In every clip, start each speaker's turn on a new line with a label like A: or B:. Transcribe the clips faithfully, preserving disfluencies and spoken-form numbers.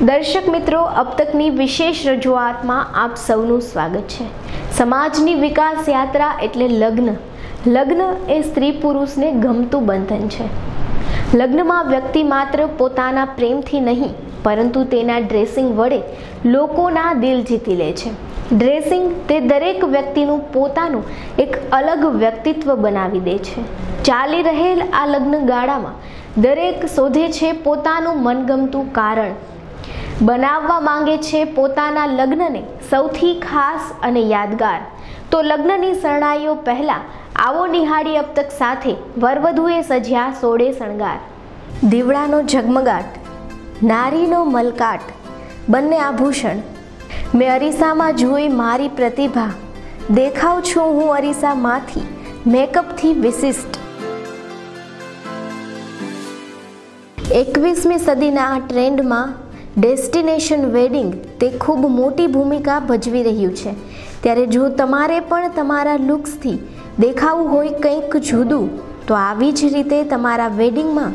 A: दर्शक मित्रों, अब तकनी विशेष रजूआत में आप सौનું स्वागत है। समाजनी विकास यात्रा एटले लग्न। लग्न ए स्त्री पुरुष ने गमतु बंधन है। लग्न में व्यक्ति मात्र पोताना प्रेम थी नहीं परंतु तेना ड्रेसिंग वडे लोकोना दिल जीती ले छे। ड्रेसिंग ते दरेक व्यक्तिनु पोतानु एक अलग व्यक्तित्व बनावी दे छे। चाली रहेल आ लग्न गाळामां दरेक शोधे छे पोतानु मनगमतु कारण, बनाववा मांगे छे पोताना लग्नने सौथी खास अने यादगार। तो लग्ननी शरणाईओ पहला आवो निहाळी अब तक साथे वरवधुए सज्या सोड़े शणगार। दीवડાનો ઝગમગાટ, નારીનો મલકાટ, બંને આભૂષણ। મેં અરીસામાં જોઈ મારી પ્રતિભા, દેખાઉં છું હું અરીસામાંથી મેકઅપથી વિશિષ્ટ। એકવીસમી સદીના આ ટ્રેન્ડમાં ડેસ્ટિનેશન વેડિંગ તે ખૂબ મોટી ભૂમિકા ભજવી રહ્યું છે। ત્યારે જો તમારે પણ તમારા લુક્સથી દેખાવું હોય કંઈક જુદું તો આવી જ રીતે તમારા વેડિંગમાં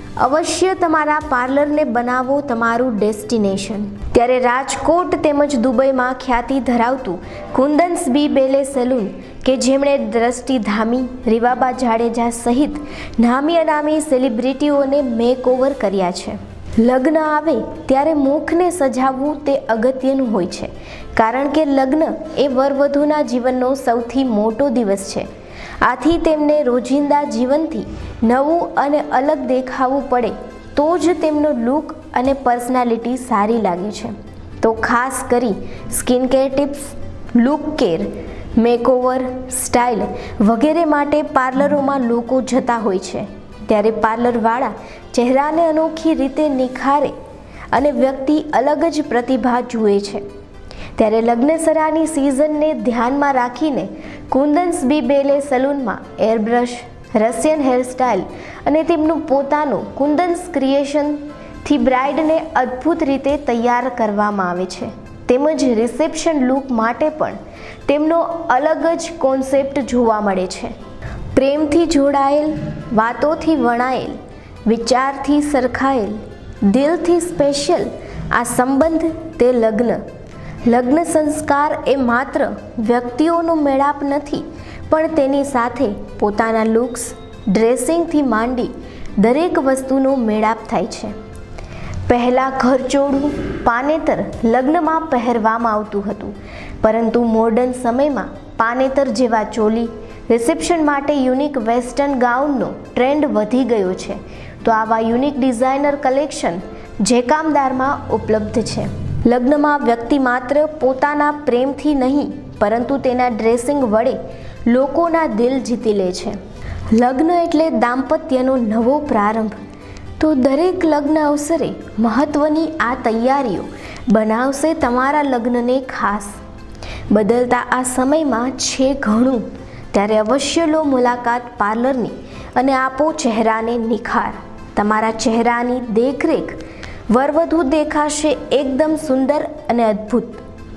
A: અવશ્ય તમારા પાર્લરને બનાવો તમારું ડેસ્ટિનેશન। ત્યારે રાજકોટ તેમજ દુબઈમાં ખ્યાતિ ધરાવતું કુંદન્સ બી બેલે સલૂન કે જેમણે દ્રષ્ટિ ધામી, રીવાબા જાડેજા સહિત નામી અનામી સેલિબ્રિટીઓને મેકઓવર કર્યા છે। લગ્ન આવે ત્યારે મુખને સજાવવું તે અગત્યનું હોય છે, કારણ કે લગ્ન એ વરવધુના જીવનનો સૌથી મોટો દિવસ છે। આથી તેમને રોજિંદા જીવનથી નવું અને અલગ દેખાવું પડે તો જ તેમનો લુક અને પર્સનાલિટી સારી લાગે છે। તો ખાસ કરી skin care tips, look care, makeover, style વગેરે માટે પાર્લરોમાં લોકો જતા હોય છે। ત્યારે પાર્લરવાળા ચહેરાને અનોખી રીતે નિખારે અને વ્યક્તિ અલગ જ પ્રતિભા જુએ છે। ત્યારે લગ્નસરાની સિઝનને ધ્યાનમાં રાખીને કુંદન્સ બી બેલે સલૂનમાં એરબ્રશ, રશિયન હેરસ્ટાઇલ અને તેમનું પોતાનું કુંદન્સ ક્રિએશનથી બ્રાઇડને અદ્ભુત રીતે તૈયાર કરવામાં આવે છે। તેમજ રિસેપ્શન લુક માટે પણ તેમનો અલગ જ કોન્સેપ્ટ જોવા મળે છે। પ્રેમથી જોડાયેલ, વાતોથી વણાયેલ, વિચારથી સરખાયેલ, દિલથી સ્પેશિયલ આ સંબંધ તે લગ્ન। લગ્ન સંસ્કાર એ માત્ર વ્યક્તિઓનો મેળાપ નથી પણ તેની સાથે પોતાના લુક્સ, ડ્રેસિંગથી માંડી દરેક વસ્તુનો મેળાપ થાય છે। પહેલાં ઘરચોળું, પાનેતર લગ્નમાં પહેરવામાં આવતું હતું, પરંતુ મોડર્ન સમયમાં પાનેતર જેવા ચોલી, રિસેપ્શન માટે યુનિક વેસ્ટર્ન ગાઉનનો ટ્રેન્ડ વધી ગયો છે। તો આવા યુનિક ડિઝાઇનર કલેક્શન જેકામદારમાં ઉપલબ્ધ છે। લગ્નમાં વ્યક્તિ માત્ર પોતાના પ્રેમથી નહીં પરંતુ તેના ડ્રેસિંગ વડે લોકોના દિલ જીતી લે છે। લગ્ન એટલે દાંપત્યનો નવો પ્રારંભ। તો દરેક લગ્ન અવસરે મહત્ત્વની આ તૈયારીઓ બનાવશે તમારા લગ્નને ખાસ। બદલતા આ સમયમાં છે ઘણું, ત્યારે અવશ્ય લો મુલાકાત પાર્લરની અને આપો ચહેરાને નિખાર। તમારા ચહેરાની દેખરેખ વરવધુ દેખાશે એકદમ સુંદર અને અદ્ભુત।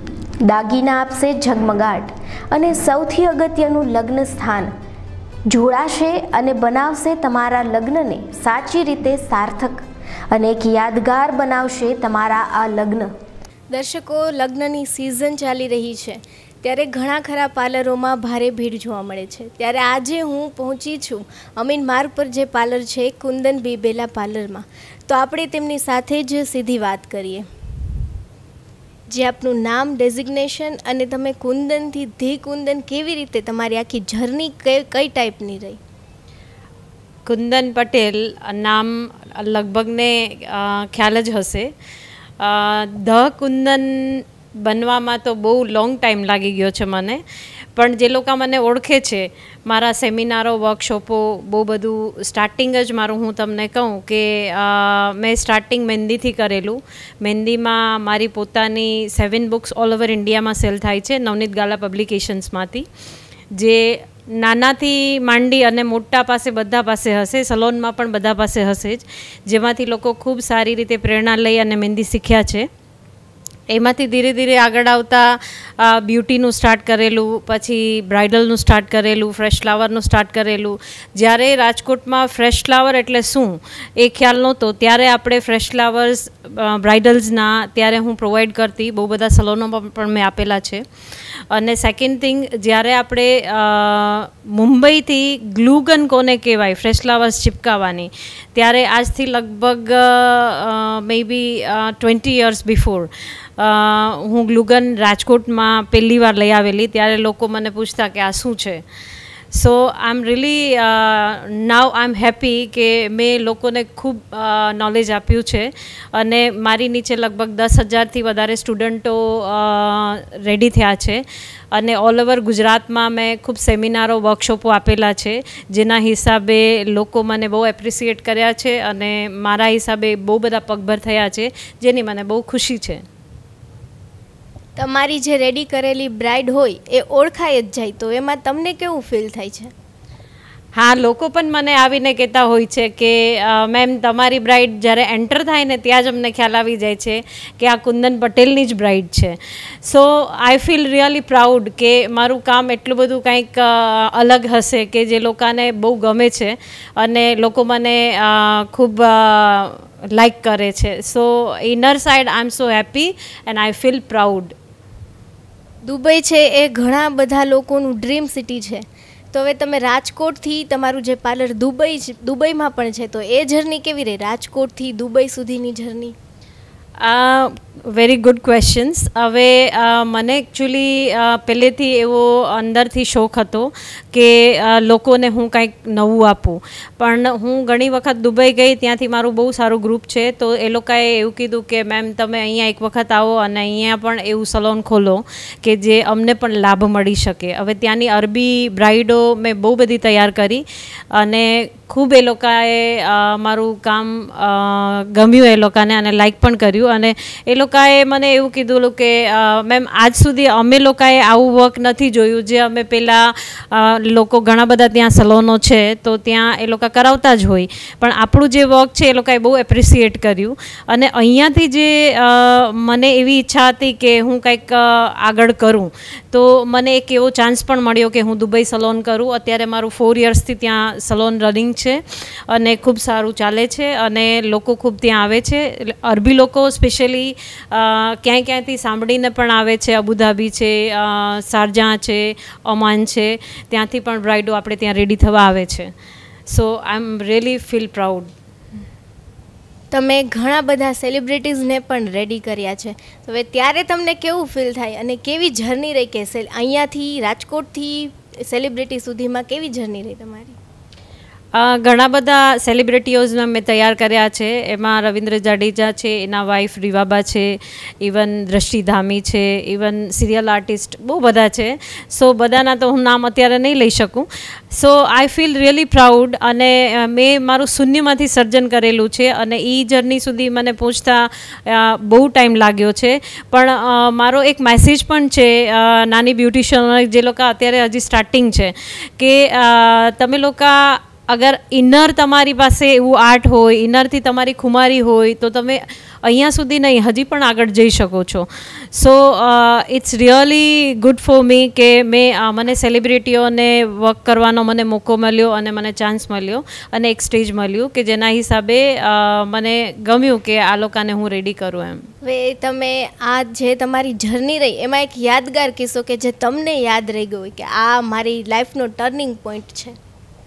A: દાગીના આપશે ઝગમગાટ અને સૌથી અગત્યનું લગ્ન સ્થાન જોડાશે અને બનાવશે તમારા લગ્નને સાચી રીતે સાર્થક અને એક યાદગાર બનાવશે તમારા આ લગ્ન। દર્શકો, લગ્નની સિઝન ચાલી રહી છે ત્યારે ઘણા ખરા પાર્લરોમાં ભારે ભીડ જોવા મળે છે। ત્યારે આજે હું પહોંચી છું અમીન માર્ગ પર જે પાર્લર છે કુંદન બી બેલા પાર્લરમાં। તો આપણે તેમની સાથે જ સીધી વાત કરીએ। જે આપનું નામ, ડેઝિગ્નેશન અને તમે કુંદનથી ધી કુંદન કેવી રીતે તમારી આખી જર્ની કઈ કઈ ટાઈપની રહી?
B: કુંદન પટેલ નામ લગભગને ખ્યાલ જ હશે। ધ કુંદન બનવામાં તો બહુ લોંગ ટાઈમ લાગી ગયો છે મને, પણ જે લોકો મને ઓળખે છે, મારા સેમિનારો, વર્કશોપો બહુ બધું સ્ટાર્ટિંગ જ મારું હું તમને કહું કે મેં સ્ટાર્ટિંગ મહેંદીથી કરેલું। મહેંદીમાં મારી પોતાની સેવન બુક્સ ઓલ ઓવર ઇન્ડિયામાં સેલ થાય છે નવનીત ગાલા પબ્લિકેશન્સમાંથી, જે નાનાથી માંડી અને મોટા પાસે બધા પાસે હશે, સલોનમાં પણ બધા પાસે હશે જ, જેમાંથી લોકો ખૂબ સારી રીતે પ્રેરણા લઈ અને મહેંદી શીખ્યા છે। એમાંથી ધીરે ધીરે આગળ આવતા બ્યુટીનું સ્ટાર્ટ કરેલું, પછી બ્રાઇડલનું સ્ટાર્ટ કરેલું, ફ્રેશ ફ્લાવરનું સ્ટાર્ટ કરેલું. જ્યારે રાજકોટમાં ફ્રેશ ફ્લાવર એટલે શું એ ખ્યાલ નહોતો, ત્યારે આપણે ફ્રેશ ફ્લાવર્સ બ્રાઇડલ્સના ત્યારે હું પ્રોવાઈડ કરતી, બહુ બધા સલોનોમાં પણ મેં આપેલા છે. અને સેકન્ડ થિંગ, જ્યારે આપણે મુંબઈથી ગ્લુગન કોને કહેવાય ફ્રેશ ફ્લાવર્સ ચિપકાવવાની, ત્યારે આજથી લગભગ maybe twenty years before હું ગ્લુગન રાજકોટમાં પહેલી વાર લઈ આવેલી. ત્યારે લોકો મને પૂછતા કે આ શું છે. So I am really now I am happy કે મેં લોકોને ખૂબ નોલેજ આપ્યું છે. અને મારી નીચે લગભગ દસ હજારથી વધારે સ્ટુડન્ટો રેડી થયા છે. અને ઓલ ઓવર ગુજરાતમાં મેં ખૂબ સેમિનારો, વર્કશોપો આપેલા છે, જેના હિસાબે લોકો મને બહુ એપ્રિસિએટ કર્યા છે અને મારા હિસાબે બહુ બધા પગભર થયા છે, જેની મને બહુ ખુશી છે.
A: તમારી જે રેડી કરેલી બ્રાઇડ હોય એ ઓળખાઈ જ જાય, તો એમાં તમને કેવું ફીલ થાય છે?
B: હા, લોકો પણ મને આવીને કહેતા હોય છે કે મેમ તમારી બ્રાઇડ જ્યારે એન્ટર થાય ને ત્યાં જ અમને ખ્યાલ આવી જાય છે કે આ કુંદન પટેલની જ બ્રાઇડ છે. So I feel really proud કે મારું કામ એટલું બધું કંઈક અલગ હશે કે જે લોકોને બહુ ગમે છે અને લોકો મને ખૂબ લાઈક કરે છે. So inner side I am so happy and I feel proud.
A: Dubai છે એ ઘણા બધા લોકોનું ડ્રીમ સિટી છે. તો હવે તમે રાજકોટથી તમારું જે પાર્લર દુબઈ દુબઈમાં પણ છે, તો એ જર્ની કેવી રહી, રાજકોટથી દુબઈ સુધીની જર્ની?
B: Very good questions. હવે મને એકચ્યુઅલી પહેલેથી એવો અંદરથી શોખ હતો કે લોકોને હું કંઈક નવું આપું. પણ હું ઘણી વખત દુબઈ ગઈ, ત્યાંથી મારું બહુ સારું ગ્રુપ છે, તો એ લોકોએ એવું કીધું કે મેમ તમે અહીંયા એક વખત આવો અને અહીંયા પણ એવું સલોન ખોલો કે જે અમને પણ લાભ મળી શકે. હવે ત્યાંની અરબી બ્રાઇડો મેં બહુ બધી તૈયાર કરી અને ખૂબ એ લોકોએ મારું કામ ગમ્યું એ લોકોને અને લાઈક પણ કર્યું. અને એ લોકોએ મને એવું કીધું કે મેમ આજ સુધી અમે લોકોએ આવું વર્ક નથી જોયું જે અમે પહેલાં લોકો ઘણા બધા ત્યાં સલોનો છે તો ત્યાં એ લોકો કરાવતા જ હોય, પણ આપણું જે વર્ક છે એ લોકોએ બહુ એપ્રિસિએટ કર્યું. અને અહીંયાથી જે મને એવી ઈચ્છા હતી કે હું કંઈક આગળ કરું, તો મને એક એવો ચાન્સ પણ મળ્યો કે હું દુબઈ સલોન કરું. અત્યારે મારું ફોર યર્સથી ત્યાં સલોન રનિંગ છે અને ખૂબ સારું ચાલે છે અને લોકો ખૂબ ત્યાં આવે છે. અરબી લોકો સ્પેશિયલી ક્યાંય ક્યાંયથી સાંભળીને પણ આવે છે. અબુધાબી છે, શારજાહ છે, ઓમાન છે, ત્યાંથી પણ બ્રાઇડો આપણે ત્યાં રેડી થવા આવે છે. So I am really feel proud.
A: તમે ઘણા બધા સેલિબ્રિટીઝને પણ રેડી કર્યા છે, તો હવે ત્યારે તમને કેવું ફીલ થાય અને કેવી જર્ની રહી કે અહીંયાથી રાજકોટથી સેલિબ્રિટી સુધીમાં કેવી જર્ની રહી તમારી?
B: ઘણા બધા સેલિબ્રિટીઓઝને મેં તૈયાર કર્યા છે. એમાં રવિન્દ્ર જાડેજા છે, એના વાઈફ રીવાબા છે, ઇવન દ્રષ્ટિ ધામી છે, ઇવન સિરિયલ આર્ટિસ્ટ બહુ બધા છે. સો બધાના તો હું નામ અત્યારે નહીં લઈ શકું. So I feel really proud. અને મેં મારું શૂન્યમાંથી સર્જન કરેલું છે અને એ જર્ની સુધી મને પહોંચતા બહુ ટાઈમ લાગ્યો છે. પણ મારો એક મેસેજ પણ છે નાની બ્યુટિશિયનો જે લોકો અત્યારે હજી સ્ટાર્ટિંગ છે કે તમે લોકો અગર ઇનર તમારી પાસે એવું આર્ટ હોય, ઇનરથી તમારી ખુમારી હોય, તો તમે અહીંયા સુધી નહીં હજી પણ આગળ જઈ શકો છો. So it's really good for me કે મેં મને સેલિબ્રિટીઓને વર્ક કરવાનો મને મોકો મળ્યો અને મને ચાન્સ મળ્યો અને એક સ્ટેજ મળ્યું કે જેના હિસાબે મને ગમ્યું કે આ લોકોને હું રેડી કરું એમ.
A: હવે તમે આ જે તમારી જર્ની રહી એમાં એક યાદગાર કિસ્સો કે જે તમને યાદ રહી ગયો હોય કે આ મારી લાઈફનો ટર્નિંગ પોઈન્ટ છે?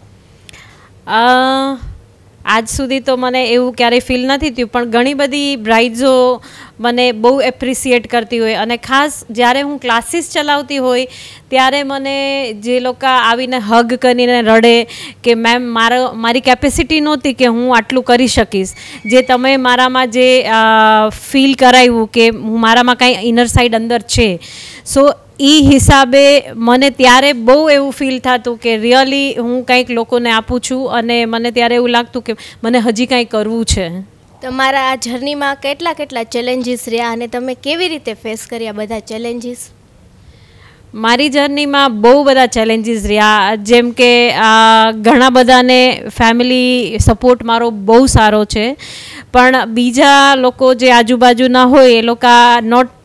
B: આજ સુધી તો મને એવું ક્યારેય ફીલ નથી થયું, પણ ઘણી બધી બ્રાઇડ્સો મને બહુ એપ્રિસિએટ કરતી હોય અને ખાસ જ્યારે હું ક્લાસીસ ચલાવતી હોય ત્યારે મને જે લોકો આવીને હગ કરીને રડે કે મેમ મારો મારી કેપેસિટી નહોતી કે હું આટલું કરી શકીશ, જે તમે મારામાં જે ફીલ કરાવ્યું કે હું મારામાં કાંઈ ઇનર સાઇડ અંદર છે. સો એ હિસાબે મને ત્યારે બહુ એવું ફીલ થતું કે રિયલી હું કંઈક લોકોને આપું છું અને મને ત્યારે એવું લાગતું કે મને હજી કાંઈ કરવું છે.
A: તમારા આ જર્નીમાં કેટલા કેટલા ચેલેન્જીસ રહ્યા અને તમે કેવી રીતે ફેસ કર્યા બધા ચેલેન્જીસ?
B: મારી જર્નીમાં બહુ બધા ચેલેન્જીસ રહ્યા, જેમ કે ઘણા બધાને ફેમિલી સપોર્ટ મારો બહુ સારો છે, પણ બીજા લોકો જે આજુબાજુના હોય એ લોકો નોટ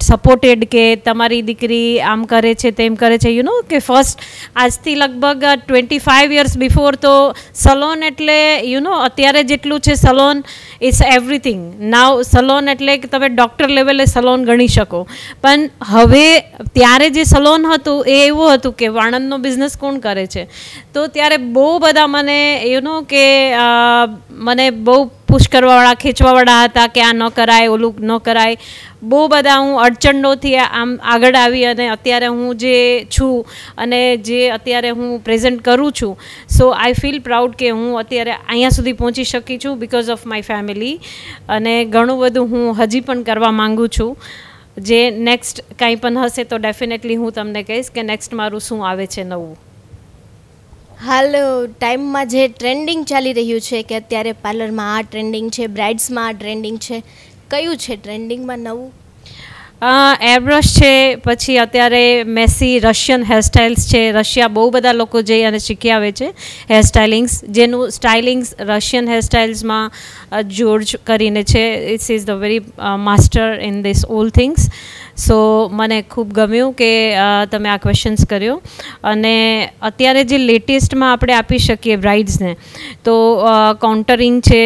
B: સપોર્ટેડ કે તમારી દીકરી આમ કરે છે તેમ કરે છે, યુ નો કે ફર્સ્ટ આજથી લગભગ ટ્વેન્ટી ફાઇવ યર્સ બિફોર તો સલોન એટલે યુ નો અત્યારે જેટલું છે salon it's everything. Now salon એટલે કે તમે ડૉક્ટર લેવલે સલોન ગણી શકો, પણ હવે ત્યારે જે સલોન હતું એ એવું હતું કે વાણંદનો બિઝનેસ કોણ કરે છે. તો ત્યારે બહુ બધા મને યુ નો કે મને બહુ પુશ કરવાવાળા ખેંચવાવાળા હતા કે આ ન કરાય, ઓલું ન કરાય. બહુ બધા હું અડચણોથી આમ આગળ આવી અને અત્યારે હું જે છું અને જે અત્યારે હું પ્રેઝન્ટ કરું છું, સો આઈ ફીલ પ્રાઉડ કે હું અત્યારે અહીંયા સુધી પહોંચી શકી છું બિકોઝ ઓફ માય ફેમિલી. અને ઘણું બધું હું હજી પણ કરવા માગું છું. જે નેક્સ્ટ કાંઈ પણ હશે તો ડેફિનેટલી હું તમને કહીશ કે નેક્સ્ટ મારું શું આવે છે નવું.
A: હાલ ટાઈમમાં જે ટ્રેન્ડિંગ ચાલી રહ્યું છે કે અત્યારે પાર્લરમાં આ ટ્રેન્ડિંગ છે, બ્રાઇડ્સમાં આ ટ્રેન્ડિંગ છે, કયું છે ટ્રેન્ડિંગમાં નવું?
B: એરબ્રશ છે, પછી અત્યારે મેસી રશિયન હેરસ્ટાઇલ્સ છે. રશિયા બહુ બધા લોકો જઈ અને શીખી આવે છે હેરસ્ટાઇલિંગ્સ, જેનું સ્ટાઇલિંગ્સ રશિયન હેરસ્ટાઇલ્સમાં જોર્જ કરીને છે. It's is the very master in this all things. So મને ખૂબ ગમ્યું કે તમે આ ક્વેશ્ચન્સ કર્યો. અને અત્યારે જે લેટેસ્ટમાં આપણે આપી શકીએ બ્રાઇડ્સને તો કાઉન્ટરિંગ છે,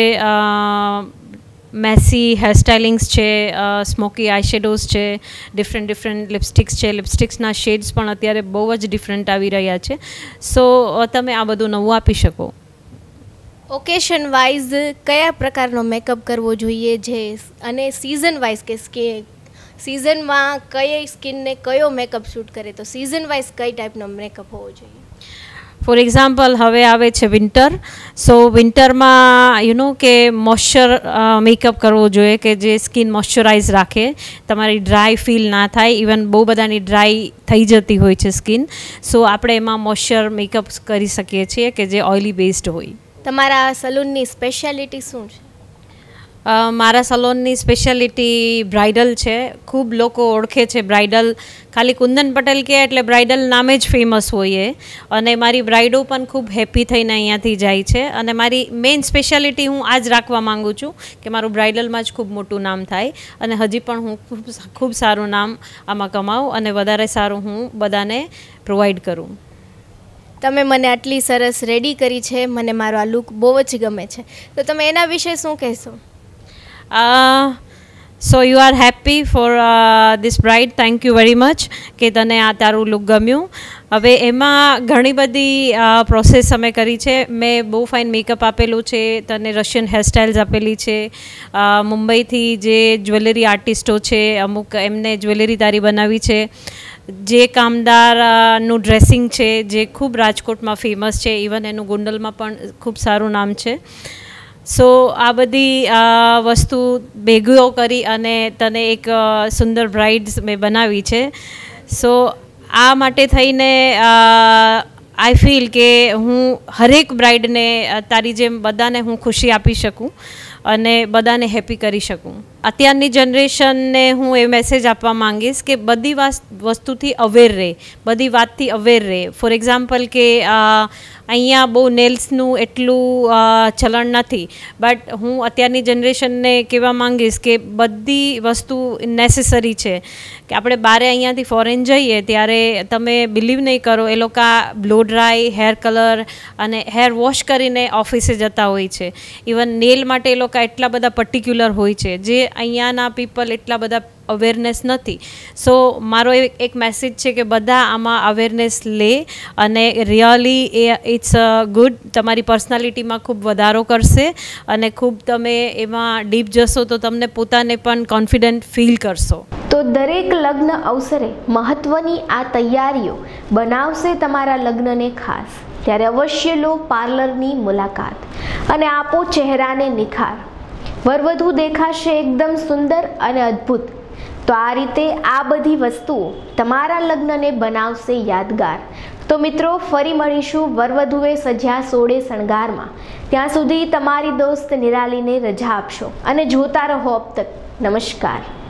B: મેસી હેરસ્ટાઇલિંગ્સ છે, સ્મોકી આઈશેડોઝ છે, ડિફરન્ટ ડિફરન્ટ લિપસ્ટિક્સ છે. લિપસ્ટિક્સના શેડ્સ પણ અત્યારે બહુ જ ડિફરન્ટ આવી રહ્યા છે. સો તમે આ બધું નવું આપી શકો.
A: ઓકેશન વાઇઝ કયા પ્રકારનો મેકઅપ કરવો જોઈએ જે, અને સિઝન વાઇઝ કે કે સિઝનમાં કઈ સ્કિનને કયો મેકઅપ શૂટ કરે, તો સિઝન વાઇઝ કઈ ટાઈપનો મેકઅપ હોવો જોઈએ?
B: ફોર એક્ઝામ્પલ હવે આવે છે વિન્ટર, સો વિન્ટરમાં યુ નો કે મોઇશ્ચર મેકઅપ કરવો જોઈએ કે જે સ્કિન મોઇશ્ચરાઇઝ રાખે, તમારી ડ્રાય ફીલ ના થાય. ઇવન બહુ બધાની ડ્રાય થઈ જતી હોય છે સ્કિન, સો આપણે એમાં મોઇશ્ચર મેકઅપ કરી શકીએ છીએ કે જે ઓઇલી બેઝડ હોય.
A: તમારા સલૂનની સ્પેશિયાલિટી શું છે?
B: મારા સલોનની સ્પેશિયાલિટી બ્રાઇડલ છે. ખૂબ લોકો ઓળખે છે બ્રાઇડલ, ખાલી કુંદન પટેલ કહે એટલે બ્રાઇડલ નામે જ ફેમસ હોય. અને મારી બ્રાઇડો પણ ખૂબ હેપી થઈને અહીંયાથી જાય છે. અને મારી મેઇન સ્પેશિયાલિટી હું આ જ રાખવા માગું છું કે મારું બ્રાઇડલમાં જ ખૂબ મોટું નામ થાય અને હજી પણ હું ખૂબ ખૂબ સારું નામ આમાં કમાઉં અને વધારે સારું હું બધાને પ્રોવાઈડ કરું.
A: તમે મને આટલી સરસ રેડી કરી છે, મને મારો આ લુક બહુ જ ગમે છે, તો તમે એના વિશે શું કહેશો?
B: So you are happy for this bride, thank you very much કે તને આ તારું લુક ગમ્યું. હવે એમાં ઘણી બધી પ્રોસેસ અમે કરી છે. મેં બહુ ફાઇન મેકઅપ આપેલું છે, તને રશિયન હેરસ્ટાઇલ્સ આપેલી છે. મુંબઈથી જે જ્વેલરી આર્ટિસ્ટો છે અમુક, એમને જ્વેલરી તારી બનાવી છે. જે કામદારનું ડ્રેસિંગ છે જે ખૂબ રાજકોટમાં ફેમસ છે, ઇવન એનું ગોંડલમાં પણ ખૂબ સારું નામ છે. સો આ બધી વસ્તુ ભેગું કરી અને તને એક સુંદર બ્રાઇડ્સ મેં બનાવી છે. સો આ માટે થઈને આઈ ફીલ કે હું હરેક બ્રાઇડને તારી જેમ બધાને હું ખુશી આપી શકું અને બધાને હેપી કરી શકું. અત્યારની જનરેશનને હું એ મેસેજ આપવા માંગીશ કે બધી વસ્તુથી અવેર રહે, બધી વાતથી અવેર રહે. ફોર એક્ઝામ્પલ કે અહીંયા બહુ નેલ્સનું એટલું ચલણ નથી, બટ હું અત્યારની જનરેશનને કહેવા માંગીશ કે બધી વસ્તુ નેસેસરી છે. કે આપણે બારે અહીંયાથી ફોરેન જઈએ ત્યારે તમે બિલીવ નહીં કરો, એ લોકો બ્લો ડ્રાય, હેર કલર અને હેર વોશ કરીને ઓફિસે જતા હોય છે. ઇવન નેલ માટે એ લોકો એટલા બધા પર્ટિક્યુલર હોય છે જે અહીંયાના પીપલ એટલા બધા અવેરનેસ નથી. સો મારો એક મેસેજ છે કે બધા આમાં અવેરનેસ લે અને રિયલી એ ઇટ્સ ગુડ, તમારી પર્સનાલિટીમાં ખૂબ વધારો કરશે અને ખૂબ તમે એમાં ડીપ જશો તો તમને પોતાને પણ કોન્ફિડન્ટ ફીલ કરશો.
A: તો દરેક લગ્ન અવસરે મહત્ત્વની આ તૈયારીઓ બનાવશે તમારા લગ્નને ખાસ. ત્યારે અવશ્ય લો પાર્લરની મુલાકાત અને આપો ચહેરાને નિખાર. વરવધુ દેખાશે એકદમ સુંદર અને અદ્ભુત. તો આ રીતે આ બધી વસ્તુઓ તમારા લગ્નને બનાવશે યાદગાર. તો મિત્રો, ફરી મળીશું વરવધુએ સજ્યા સોળે શણગારમાં. ત્યાં સુધી તમારી દોસ્ત નિરાલીને રજા આપશો અને જોતા રહો અબ તક. નમસ્કાર.